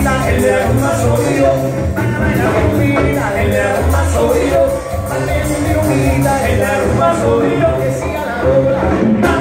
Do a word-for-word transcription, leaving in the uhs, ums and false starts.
rumbita, el de la rumba soy yo. La rumbita, el de la rumba soy yo. La rumbita, el de la rumba soy yo. Que siga la rola.